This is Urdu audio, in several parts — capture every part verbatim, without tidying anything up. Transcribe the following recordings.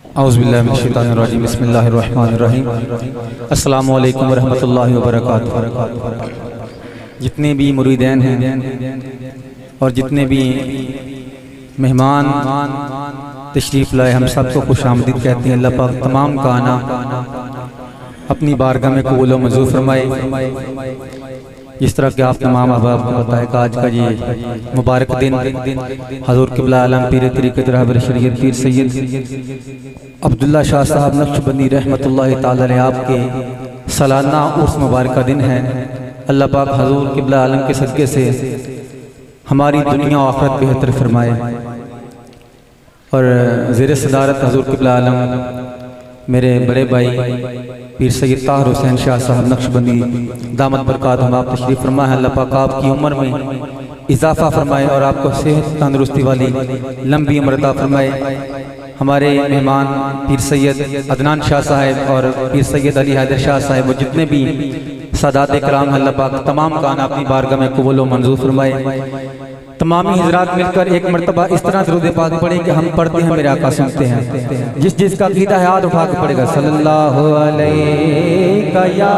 اعوذ باللہ من الشیطان الرجیم بسم اللہ الرحمن الرحیم السلام علیکم ورحمۃ اللہ وبرکاتہ۔ جتنے بھی مریدین ہیں اور جتنے بھی مہمان تشریف لائے ہم سب کو خوش آمدید کہتے ہیں۔ اللہ پاک تمام کا آنا اپنی بارگاہ میں قبول و منظور فرمائے۔ جس طرح کہ آپ تمام احباب کو پتہ ہے کہ آج کا یہ مبارک دن حضور قبلہ عالم پیر طریقت رہبر شریعت پیر سید عبداللہ شاہ صاحب نقشبندی رحمت اللہ تعالی علیہ آپ کے سالانہ عرس مبارکہ دن ہے۔ اللہ پاک حضور قبلہ عالم کے صدقے سے ہماری دنیا و آخرت بہتر فرمائے، اور زیر صدارت حضور قبلہ عالم میرے بڑے بھائی پیر سید طاہر حسین شاہ صاحب نقشبندی دامت برکاتہم آپ تشریف فرمائے ہیں۔ اللہ پاک آپ کی عمر میں اضافہ فرمائے اور آپ کو صحت تندرستی والی لمبی عمر عطا فرمائے۔ ہمارے مہمان پیر سید عدنان شاہ صاحب اور پیر سید علی حیدر شاہ صاحب اور جتنے بھی سادات کرام اللہ پاک تمام کا آنا اپنی بارگاہ میں قبول و منظور فرمائے۔ تمامی حضرات مل کر ایک مرتبہ اس طرح درود پاک پڑھیں کہ ہم پڑھتے ہیں میرے آقا سنتے ہیں۔ جس جس کا عقیدہ ہے ہاتھ اٹھا کے پڑھے گا۔ صلی اللہ علیہ یا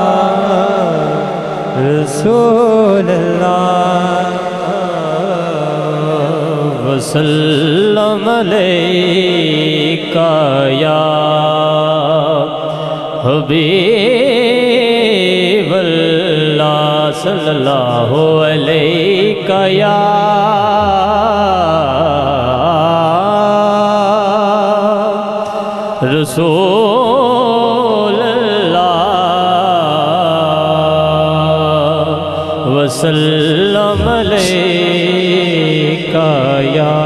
رسول اللہ وسلم علیکہ یا حبیب اللہ صلی اللہ علیکہ یا رسول اللہ وسلم علیکہ یا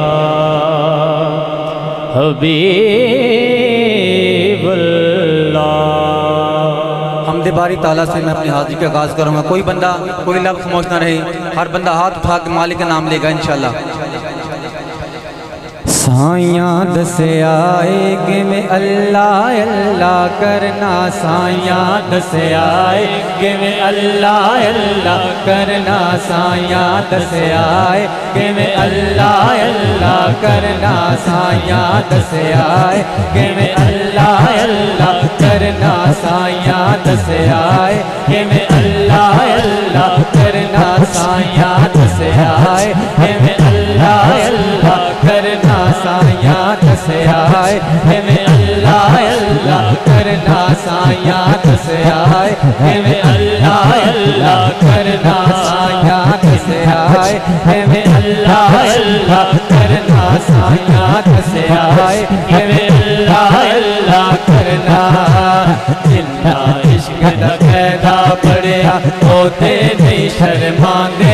حبیب اللہ۔ حمد باری تعالیٰ سے میں اپنی حاضری کا آغاز کروں گا۔ کوئی بندہ کوئی لفظ خاموش نہ رہے، ہر بندہ ہاتھ اٹھا کے مالک کا نام لے گا انشاءاللہ۔ سائیاں دس آئے کہ میں اللہ اللہ کرنا، سائیاں دس آئے کہ میں اللہ اللہ کرنا، سائیاں دس آئے کہ میں اللہ اللہ کرنا، سائیاں دس آئے کہ میں اللہ اللہ کرنا، سائیاں دس آئے کہ میں اللہ اللہ کرنا، سائیاں دس آئے کہ میں اللہ اللہ کرنا، سائیاں دس آئے کہ میں اللہ اللہ کرنا، سائیاں دس آئے کہ میں اللہ اللہ کرنا، سائیاں دس آئے کہ میں اللہ اللہ کرنا، سائیاں دس آئے کہ میں اللہ اللہ کرنا۔ جنہ عشق دا قیدا پڑیا ہوتے نہیں شرماندے،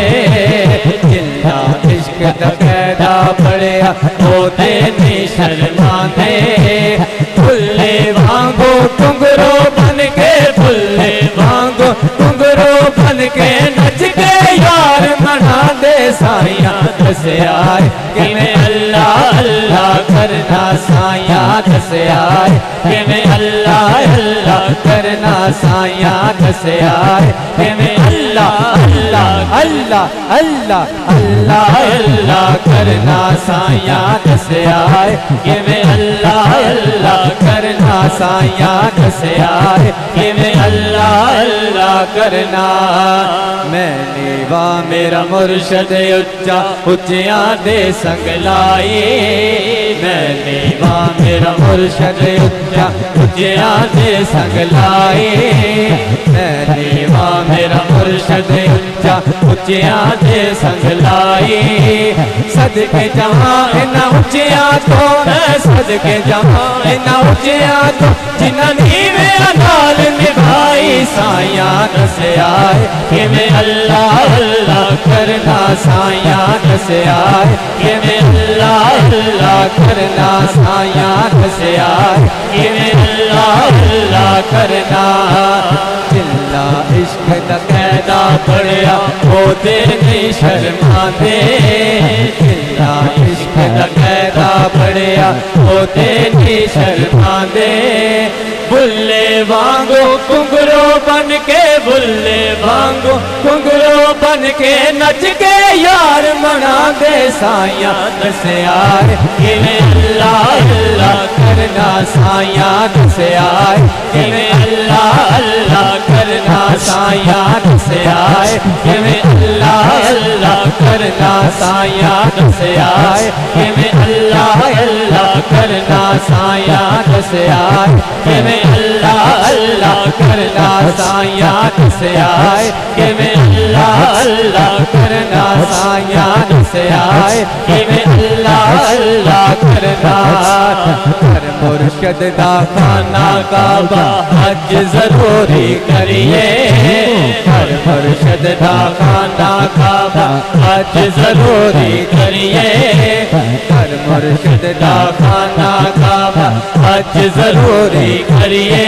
جنہ عشق دا قیدا پڑیا ہوتے نہیں شرماندے، پھلے وانگو ٹنگرو بن کے، پھلے وانگو ٹنگرو بن کے نچ کے یار منا دے، سائیاں دس آئے کہ میں اللہ اللہ کرنا، سائیاں دس آئے کہ میں اللہ اللہ کرنا، سائیاں دس آئے کہ میں اللہ اللہ اللہ اللہ اللہ اللہ کرنا، سائیاں دس آئے کہ میں اللہ اللہ کرنا، سائیاں دس آئے کہ میں اللہ اللہ کرنا۔ میں نیوا میرا مرشد اچا اچیاں دے سنگ لائی، میں نیوا میرا مرشد اچا اچیاں دے سنگ لائی، میں نیوا میرا مرشد اچا اچیاں دے سنگ لائی، صدقے جہاں انہا اچیاں تو میں صدقے جہاں انہا اچیاں تو جنہاں نیوے انال نبھائی، سائیاں دس آئے کہ میں اللہ اللہ کرنا، سائیاں دس آئے کہ میں اللہ اللہ کرنا، سائیاں دس آئے کہ میں اللہ اللہ کرنا۔ جنہ عشق دا قیدا پڑیا ہوتے نہیں شرماندے، جنہ عشق دا قیدا پڑیا ہوتے نہیں شرماندے، بلے وانگو کنگرو بن کے، بلے وانگو کنگرو بن کے نچ کے یار منا دے، سائیاں دس آئے کہ میں اللہ اللہ کرنا، سایاں دسے آئے کہ میں اللہ اللہ کرنا سایاں دسے آئے کہ میں اللہ اللہ کرنا سایاں دسے آئے کہ میں اللہ اللہ کرنا سایاں دسے آئے کہ میں اللہ اللہ کرنا سایاں دسے آئے کہ میں اللہ اللہ کرنا سایاں دسے آئے کہ میں اللہ اللہ کرنا کر مرشد دا خانہ کعبہ حج ضروری کریے کر مرشد دا خانہ کعبہ حج ضروری کریے کر مرشد دا خانہ کعبہ حج ضروری کریے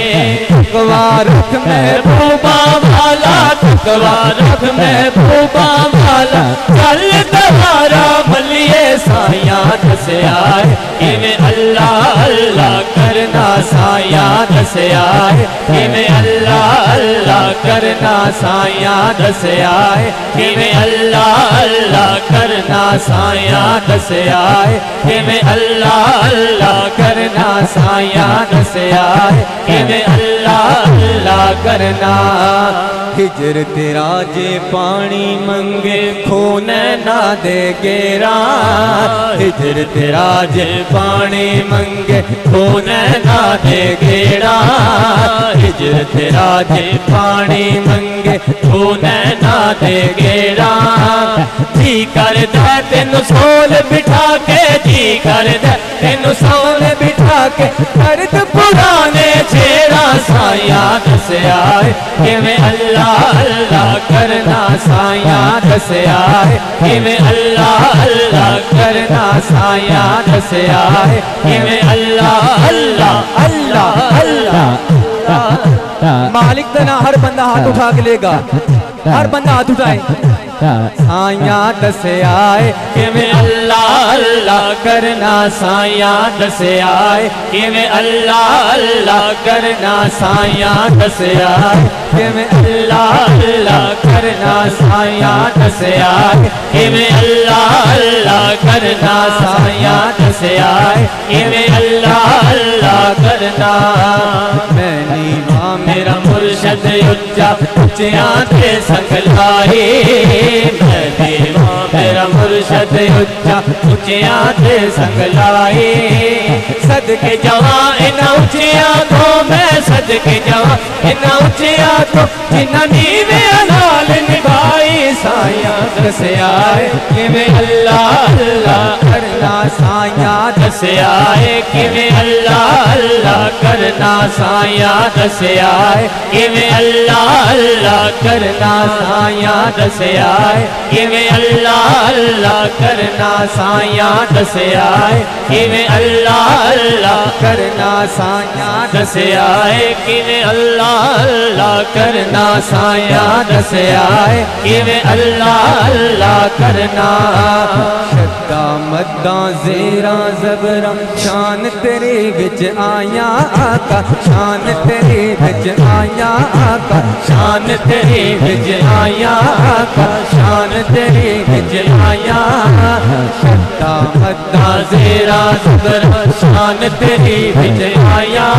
تقوی رکھ محبوبہ والا تقوی رکھ محبوبہ والا چل دوارا ملیے سایاں دسے آئے کہ میں اللہ اللہ کرنا سایاں دسے آئے کہ میں اللہ اللہ کرنا سایاں دسے آئے کہ میں اللہ اللہ کرنا سایاں دسے آئے کہ میں اللہ اللہ کرنا سایاں دسے آئے کہ میں اللہ اللہ کرنا ہجر تیرا جے پانی منگے خون نہ دے گیرا ہجر تیرا جے پانی منگے خون نہ دے گیرا ہجر تیرا جے پانی منگے خون نہ دے گیرا جی کر دے تین سول بٹھا کے جی کر دے تین سول بٹھا کے درد پرانے چھیڑا سایاں دسے آئے کہ میں اللہ اللہ کرنا سایاں دسے آئے کہ میں اللہ اللہ کرنا سایاں دسے آئے کہ میں اللہ اللہ اللہ اللہ مالک تنا ہر بندہ ہاتھ اٹھا کے لے گا ہر بندہ ہاتھ اٹھائے سایاں دسے آئے کہ میں اللہ اللہ کرنا سایاں دسے آئے کہ میں اللہ اللہ کرنا سایاں دسے آئے کہ میں اللہ اللہ کرنا سایاں دسے آئے کہ میں اللہ اللہ کرنا سایاں دسے آئے کہ میں اللہ اللہ کرنا میں نیواں میرا مرشد اچا اچیاں تے سنگ لائے میں نیواں میرا مرشد اچا اچیاں تے سنگ لائے صدقے جواں انہاں اچیاں تو میں صدقے جواں انہاں اچیاں تو جنہاں نیویں نال نبھائی سایاں دسے آئے کہ میں اللہ اللہ کرنا سایاں دسے آئے کہ میں اللہ اللہ کرنا سایاں دسے آئے کہ میں اللہ اللہ کرنا سایاں دسے آئے کہ میں اللہ اللہ کرنا سایاں دسے آئے کہ میں اللہ اللہ کرنا سایاں دسے آئے کہ میں اللہ اللہ کرنا سایاں دسے آئے کہ میں اللہ اللہ کرنا شدہ مدہ زیرہ زبرہ شان تیری وچ آیا آقا شان تیری وچ آیا آقا شان تیری وچ آیا آقا شان تیری وچ آیا شدہ مدہ زیرہ زبرہ شان تیری وچ آیا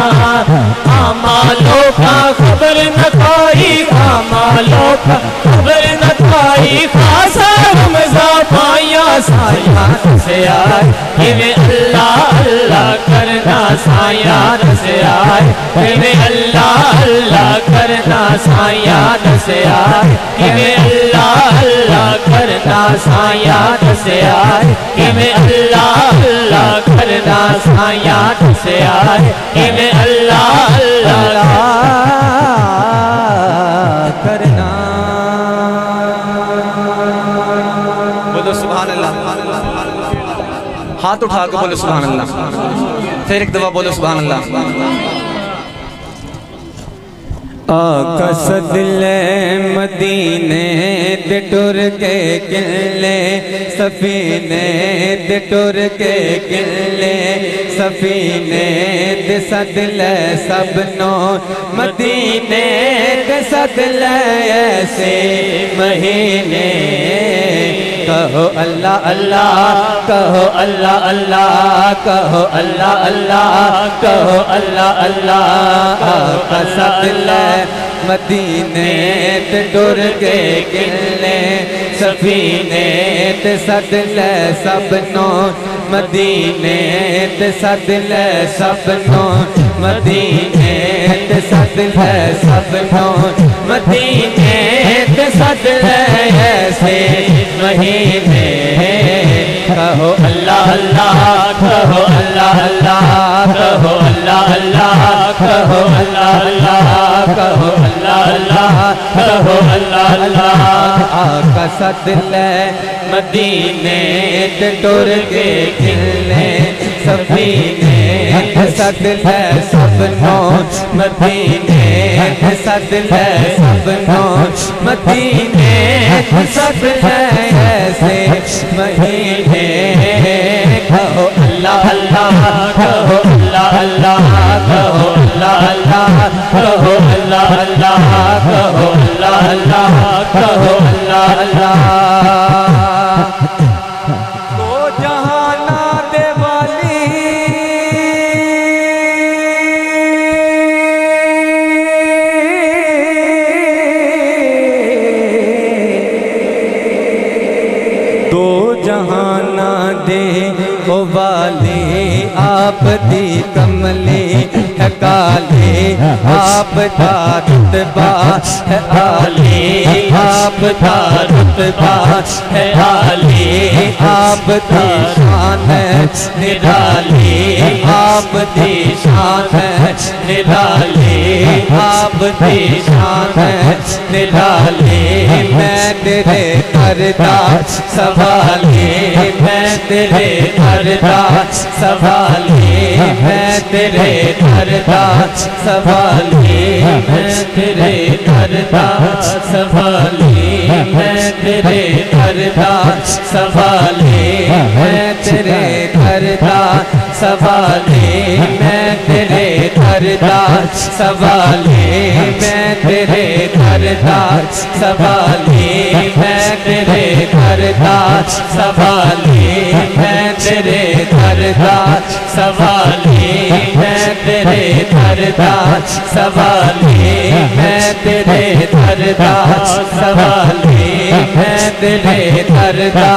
آمالوں کا خبر نہ کوئی آمالوں کا خبر نہ کوئی خاصا رمضہ پایا سایاں دسے آئے کہ میں اللہ اللہ کرنا سایاں دسے آئے کہ میں اللہ اللہ کرنا سایاں دسے آئے کہ میں اللہ اللہ کرنا سایاں دسے آئے کہ میں اللہ اللہ کرنا سایاں دسے آئے کہ میں اللہ اللہ کرنا بولو سبحان اللہ ہاتھ اٹھا کے بولو سبحان اللہ پھر ایک دفعہ بولو سبحان اللہ آقا صدلے مدینے تے ٹر کے گلے سفینے تے ٹر کے گلے سفینے تے صدلے سبنوں مدینے تے صدلے ایسے مہینے کہو اللہ اللہ کہو اللہ اللہ کہو اللہ اللہ کہو اللہ اللہ آقا صدلے مدینے تے ٹر کے گلے سفینے تے صدلے سبنوں مدینے تے صدلے سبنوں مدینے تے صدلے سبنوں مدینے تے صدلے ایسے مہینے کہو اللہ اللہ کہو اللہ اللہ کہو اللہ اللہ کہو اللہ اللہ کہو اللہ اللہ کہو اللہ اللہ آقا صدلے مدینے تے ٹر کے گلے سفینے تے صدلے سبنوں مدینے تے صدلے سبنوں مدینے تے صدلے ایسے مہینے کہو اللہ اللہ کہو اللہ اللہ کہو اللہ اللہ کہو اللہ اللہ کہو اللہ اللہ کہو اللہ اللہ تو جہانات والی دو جہانا دے او والی آپ دی کملی ہے کالی آپ دا رتبہ ہے عالی آپ دا رتبہ ہے عالی آپ دی شان ہے نرالی آپ دی شان ہے نرالی آپ دی شان ہے نرالی میں تیرے کردہ سوالی میں تیرے کردہ سوالی میں تیرے کردہ سوالی میں تیرے کردہ سوالی میں تیرے کردہ سوالی میں تیرے کردہ سوالی میں تیرے کردہ سوالی میں تیرے کردہ سوالی میں تیرے کردہ سوالی میں تیرے کردہ سوالی میں تیرے کردہ سوالی میں تیرے کردہ سوالی میں تیرے کردہ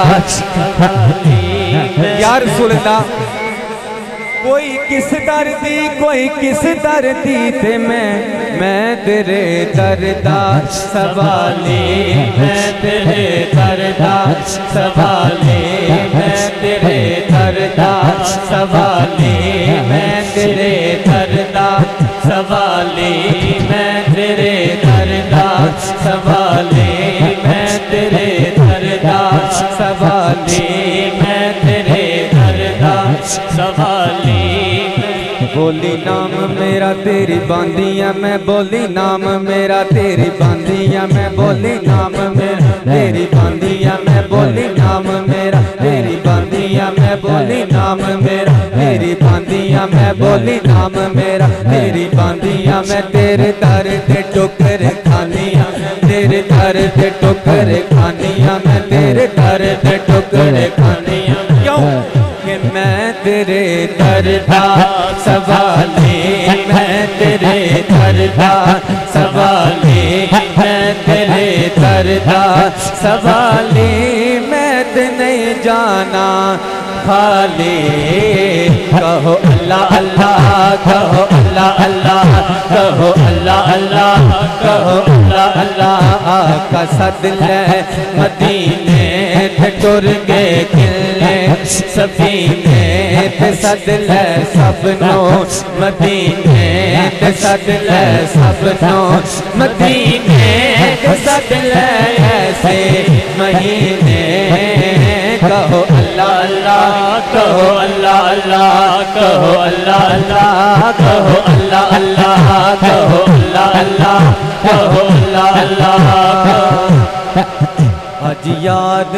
یا رسول اللہ کوئی کس دردی کوئی کس دردی تے میں میں تیرے دردہ سوالی میں تیرے دردہ سوالی میں تیرے دردہ سوالی میں تیرے دردہ سوالی میں تیرے دردہ سوالی میں تیرے دردہ سوالی میں تیرے دردہ سوالی بولی نام میرا تیری باندیاں میں بولی نام میرا تیری باندیاں میں بولی نام میرا تیری باندیاں میں بولی نام میرا تیری باندیاں میں بولی نام میرا تیری باندیاں میں بولی نام میرا تیری باندیاں میں تیرے در دے ٹکر کھانیاں تیرے در دے ٹکر کھانیاں میں تیرے در دے ٹکر کھانیاں کیوں کہ میں تیرے دردہ سوالی میں تیرے دردہ سوالی میں تیرے دردہ سوالی میں تے نہیں جانا خالی کہو اللہ اللہ کہو اللہ اللہ کہو اللہ اللہ کہو اللہ اللہ آقا صدلے مدینے تے ٹر کے گلے سفینے تے صدلے سبنوں مدینے تے صدلے سبنوں مدینے تے صدلے ایسے مہینے کہو اللہ اللہ کہو اللہ اللہ کہو اللہ اللہ کہو اللہ اللہ کہو اللہ اللہ کہو اللہ اللہ آج یاد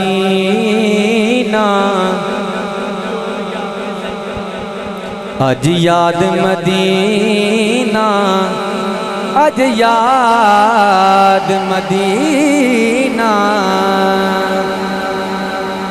مدینہ آج یاد مدینہ آج یاد مدینہ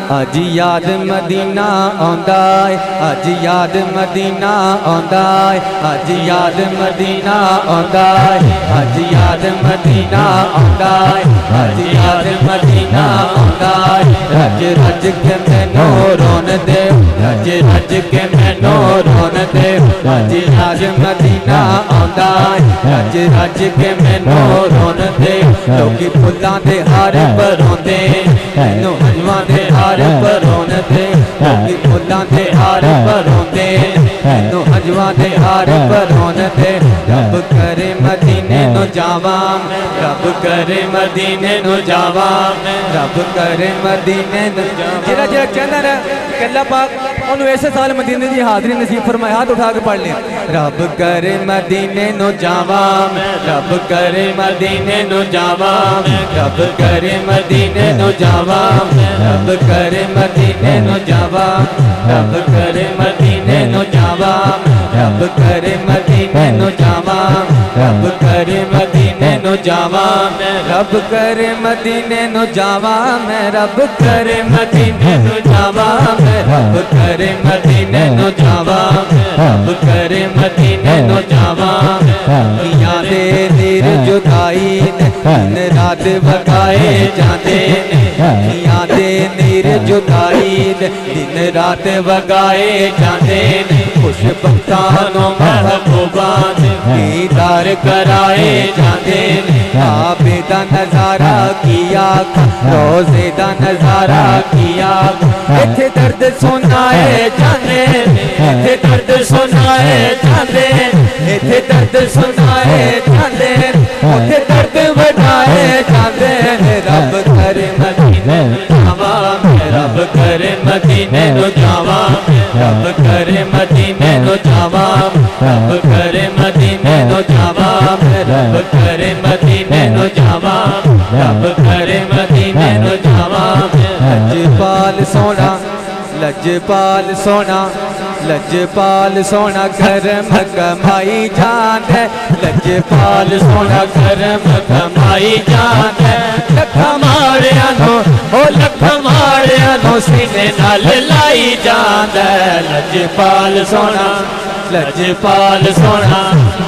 अज याद मदीना आंदा है, अज याद मदीना आंदा है, अज याद मदीना आंदा है, अज याद मदीना आंदा है, अज याद मदीना आंदा है। रज रज के मैनू रोन दे, रज रज के मैनू रोन दे, अज याद मदीना आंदा है, रज रज के मैनू रोन दे। लोकी फुल्लां दे हार परोंदे, मैनू हलवां दे हार परोन दे, लोकी फुल्लां दे हार परोंदे, मैनू हलवां दे हार परोन दे। रब करे मदीने नु जावां, रब करे मदीने नु जावां, रब करे मदीने नु जावां। जेड़ा जेड़ा कहंदा ना कि अल्लाह पाक ओनू इस साल मदीने दी हाज़री नसीब फरमाए, हाथ उठा के पढ़ ले। रब करे मदीने नु जावां, रब करे मदीने नु जावां, रब करे मदीने नु जावां, रब करे मदीने नु जावां, रब करे मदीने नु जावां, रब करे मदीने नु जावां, रब करे मदीने नु जावां, रब करे मदीने नु जावां, मैं रब करे मदीने नु जावां, मैं रब करे मदीने नु जावां, रब करे मदीने नु जावां। यादे दिल जुदाई ने दिन रात वगाए जाते ने, यादे नीर जुदाई ने दिन रात वगाए जाते ने। खुश बख्तानों महबूबां दे दीदार कराए जाते ने। काबे दा नजारा किया, रोज़े दा नजारा किया, इत्थे दर्द सुनाए जाने, इत्थे दर्द सुनाए जाने, इत्थे दर्द सुनाए जाने, उथे दर्द वधाए जाते। रब करे मदीने नु जावां, रब करे मदीने नु जावां, रब करे मदीने नु जावां, रब करे मदीने नु जावां, रब करे मदीने नु जावां, रब करे मदीने नु जावां। लजपाल सोना, लजपाल सोना, लजपाल सोना करम कमाई जान है, लजपाल सोना करम कमाई जान है। लखा मारिया नो ओ लखा मारिया नो सीने नाल लाई जान है। लजपाल सोना, लजपाल सोना,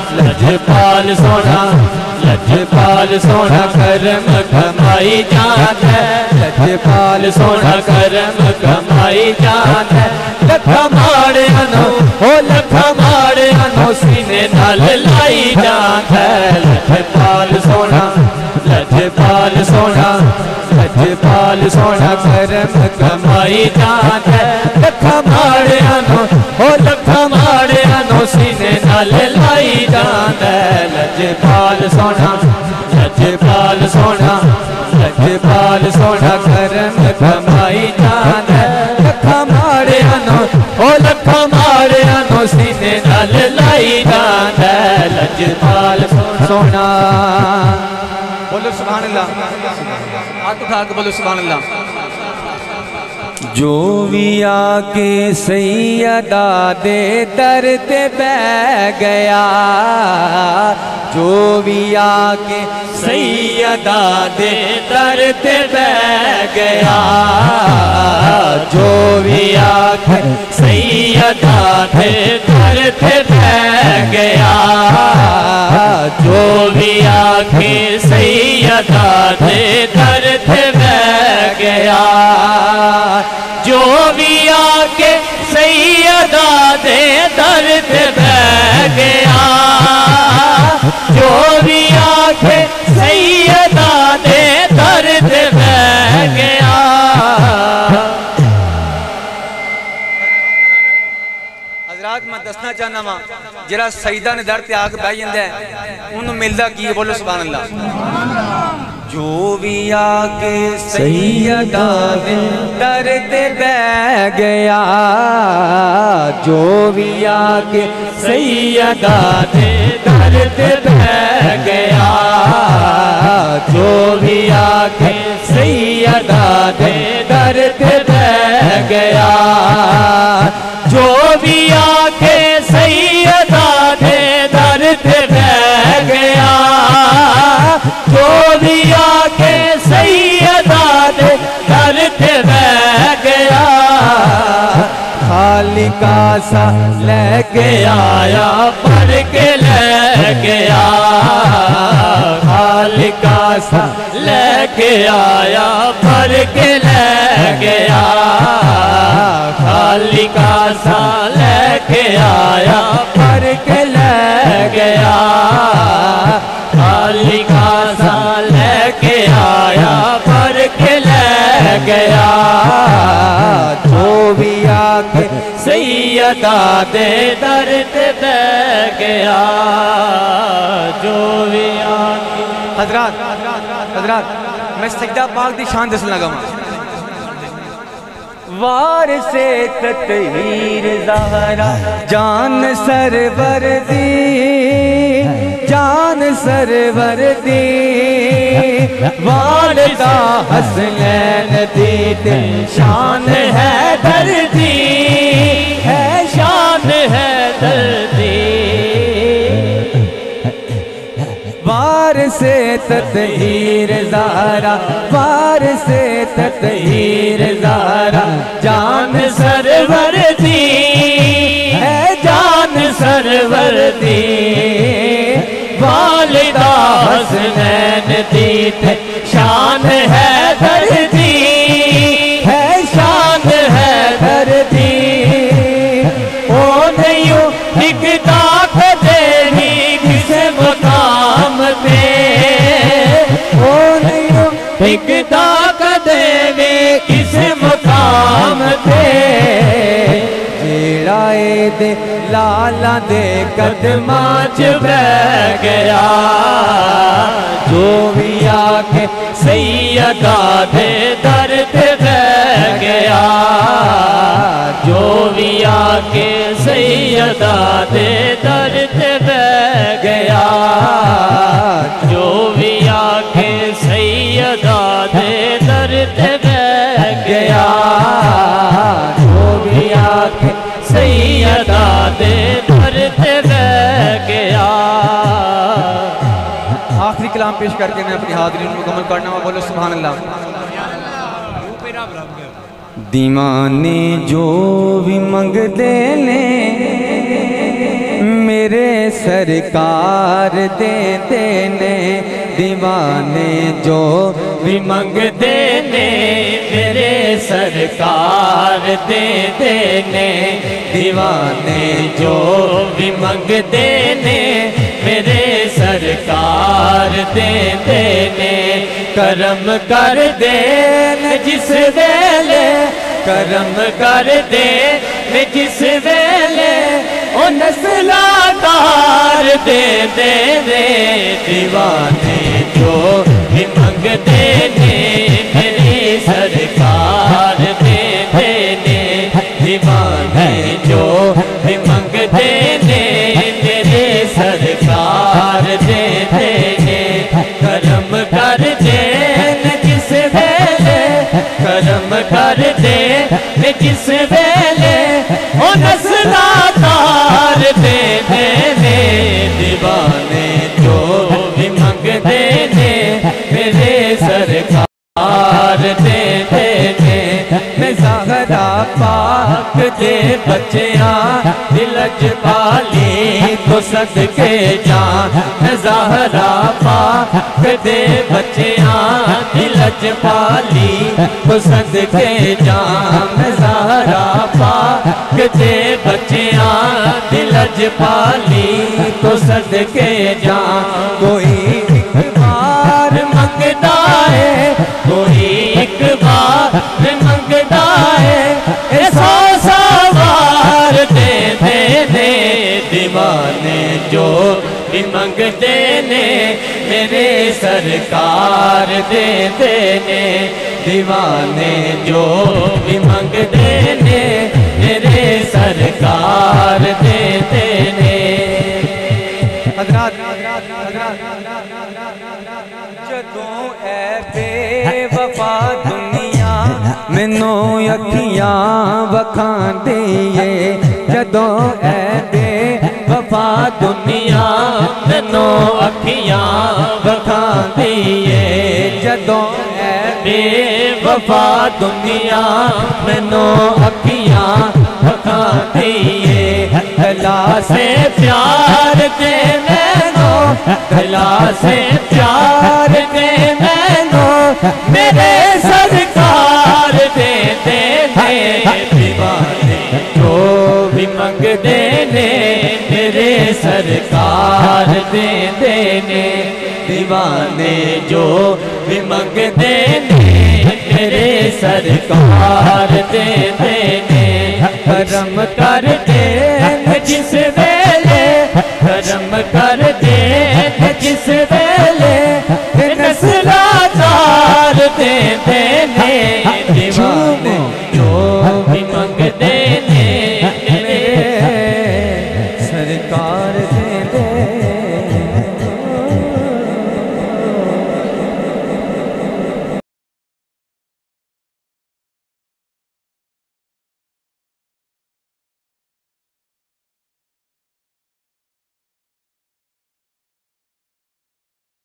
लजपाल सोना, लजपाल सोना करम कमाई जान है, लजपाल सोना करम कमाई जान है। लखा मारिया नो ओ लखा मारिया नो सीने नाल लाई जान है। लजपाल सोना, लजपाल सोना, लजपाल सोना करम कमाई जान है। लखा मारिया नो ओ लखा मारिया नो सीने नाल लाई जान है। लजपाल सोना, लजपाल सोना, लजपाल सोना करम कमाई जान है। लखा मारिया नो ओ लखा मारिया नो सीने नाल लाई जान है। लजपाल सोना। बोलो सुभान अल्लाह, हाथ उठा के बोलो सुभान अल्लाह। जो भी आके सैयदा दे दर ते बह गया, जो भी आके सैयदा दे दर ते बह गया, जो भी आके सैयदा दे दर ते बह गया, जो भी आके सैयदा दे दर ते बह गया, जो भी आके सैयदा दे दर पे बह गया, जो भी आके सैयदा दे दर पे बह गया। हजरात मैं दसना चाहना वा जरा सईदा ने दर ते आके बह जांदा है उन्होंने मिलदा की है, बोलो सुभान अल्लाह। जो भी आके सैयदा दे दर ते बह गया, जो भी आके सैयदा दे दर ते बह गया, जो भी आके सैयदा दे दर ते बह गया, जो भी आके सैयदा दे दर ते बह गया, जो भी आके सैयदा दे दर ते बह गया। کا سا لے کے آیا بھر کے لے گیا خالق کا سا لے کے آیا بھر کے لے گیا خالق کا سا لے کے آیا بھر کے لے گیا خالق کا سا لے کے آیا بھر کے لے گیا جو بھی آکے سیدہ دے در پہ بہ گیا جو بھی آکے حضرات حضرات میں سجدہ پاک دی شان دسن لگا ہوں وار سے تطہیر زہرا جان سرور دی جان سرور دی والدہ حسنین دی شان ہے دردی ہے شان ہے دردی وار سے تطہیر زہرا وار سے تطہیر زہرا جان سرور دی ہے جان سرور دی والدہ حسنین دی شان ہے دردی ہے شان ہے دردی او نہیں دکھتا کدے ہی کسے مقام پہ او نہیں دکھتا کدے بھی کسے مقام پہ جیڑا اے دے لالا دے قدماں چ بہ گیا جو بھی آکے سیدہ دے در پہ بہ گیا جو بھی آکے سیدہ دے در پہ بہ گیا جو بھی آکے سیدہ دے در پہ بہ گیا جو بھی آکے سیدہ دے در پہ بہ گیا آخری کلام پیش کر کے میں اپنی حاضرین مکمل کرنا ہوں بولو سبحان اللہ دیوانے جو بھی منگ دینے میرے سرکار دے دینے دیوانے جو بھی منگ دینے میرے سرکار دے دینے دیوانے جو بھی منگ دینے میرے سرکار دے دینے کرم کر دین جس ویلے کرم کر دین جس ویلے او نسلادار دے دینے دیوانے جو بھی منگ دینے میرے سرکار دے دینے دیوانے جو بھی منگ دینے میرے سرکار دے دینے کرم کر دین جس ویلے کرم کر دین جس ویلے او نسلادار دے دینے دیوانے جو بھی منگ دینے میرے سرکار دے دینے میں زہرا پاک دے بچیاں دلج پالی تو صدقے جان میں زہرا پاک دے بچیاں دلج پالی تو صدقے جان میں زہرا پاک دے بچیاں دلج پالی تو صدقے جان کوئی ایک بار منگتا ہے کوئی ایک بار منگتا ہے سو سوار دے دینے دیوانے جو بھی منگ دینے میرے سرکار دے دینے دیوانے جو بھی منگ دینے میرے سرکار دے دینے حضرات جدوں اے بے وفا دنیا مینو اکھیاں وکھان دیئے جدوں اے بے وفا دنیا مینو اکھیاں وکھان دیئے جدوں اے بے وفا دنیا مینو اکھیاں کھاندیے گلا سے پیار دے مینو گلا سے پیار دے مینو میرے سرکار دے دے دیوانے جو بھی منگ دینے میرے سرکار دے دینے دیوانے جو بھی منگ دینے میرے سرکار دے دینے کرم کر دین جس ویلے کرم کر دین جس ویلے نسلہ دار دے دینے دیوانے جو بھی منگ دینے میرے سرکار